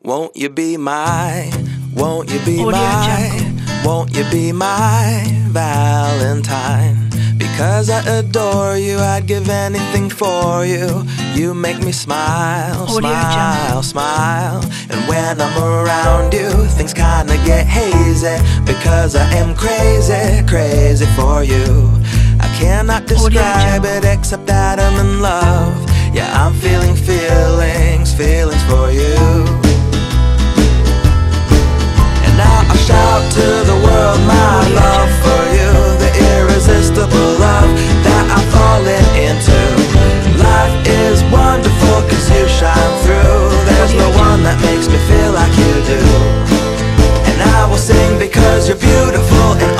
Won't you be my, won't you be Audio my, Jungle. won't you be my Valentine? Because I adore you, I'd give anything for you. You make me smile, Audio smile, Jungle. smile. And when I'm around you, things kinda get hazy, because I am crazy, crazy for you. I cannot describe it except that I'm in love. Yeah, I'm feeling feelings, feelings for you. And now I shout to the world my love for you, the irresistible love that I'm falling into. Life is wonderful cause you shine through. There's no one that makes me feel like you do. And I will sing because you're beautiful and